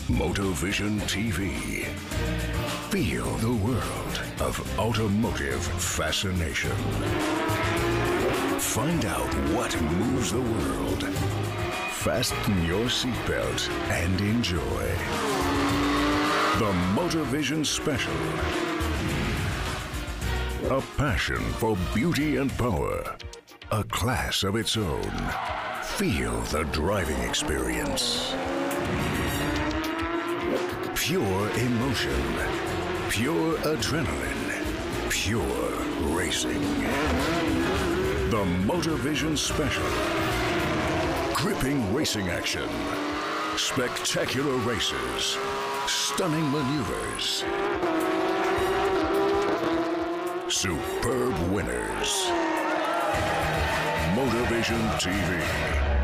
MOTORVISION TV. Feel the world of automotive fascination. Find out what moves the world. Fasten your seatbelt and enjoy the MOTORVISION Special. A passion for beauty and power. A class of its own. Feel the driving experience. Pure emotion. Pure adrenaline. Pure racing. The MOTORVISION Special. Gripping racing action. Spectacular races. Stunning maneuvers. Superb winners. MOTORVISION TV.